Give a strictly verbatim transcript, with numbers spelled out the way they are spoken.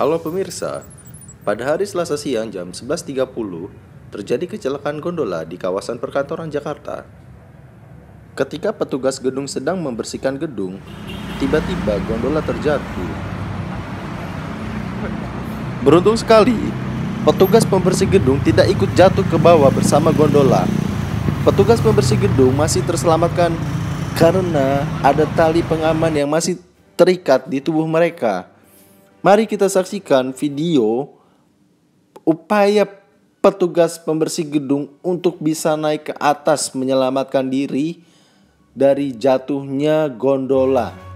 Halo pemirsa, pada hari Selasa siang jam sebelas tiga puluh terjadi kecelakaan gondola di kawasan perkantoran Jakarta. Ketika petugas gedung sedang membersihkan gedung, tiba-tiba gondola terjatuh. Beruntung sekali, petugas pembersih gedung tidak ikut jatuh ke bawah bersama gondola. Petugas pembersih gedung masih terselamatkan karena ada tali pengaman yang masih terikat di tubuh mereka. Mari kita saksikan video upaya petugas pembersih gedung untuk bisa naik ke atas menyelamatkan diri dari jatuhnya gondola.